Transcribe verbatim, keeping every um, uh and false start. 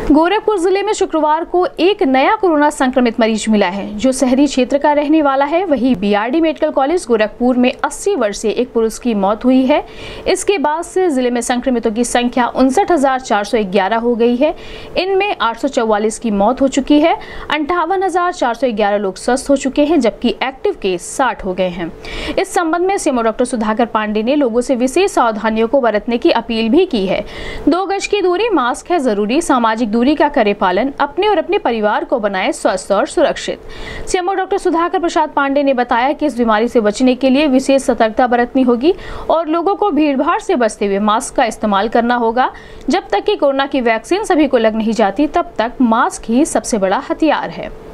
गोरखपुर जिले में शुक्रवार को एक नया कोरोना संक्रमित मरीज मिला है, जो शहरी क्षेत्र का रहने वाला है। वहीं बीआरडी मेडिकल कॉलेज गोरखपुर में अस्सी वर्षीय एक पुरुष की मौत हुई है। इसके बाद से जिले में संक्रमितों की संख्या उनसठ हजार चार सौ ग्यारह हो गई है। इनमें आठ सौ चौवालीस की मौत हो चुकी है। अंठावन हजार चार सौ ग्यारह लोग स्वस्थ हो चुके हैं, जबकि एक्टिव केस साठ हो गए हैं। इस संबंध में सीएमओ डॉक्टर सुधाकर पांडे ने लोगों से विशेष सावधानियों को बरतने की अपील भी की है। दो गज की दूरी, मास्क है जरूरी, सामाजिक दूरी का करे पालन, अपने और अपने परिवार को बनाए स्वस्थ और सुरक्षित। सीएमओ डॉक्टर सुधाकर प्रसाद पांडे ने बताया कि इस बीमारी से बचने के लिए विशेष सतर्कता बरतनी होगी और लोगों को भीड़भाड़ से बचते हुए मास्क का इस्तेमाल करना होगा। जब तक कि कोरोना की वैक्सीन सभी को लग नहीं जाती, तब तक मास्क ही सबसे बड़ा हथियार है।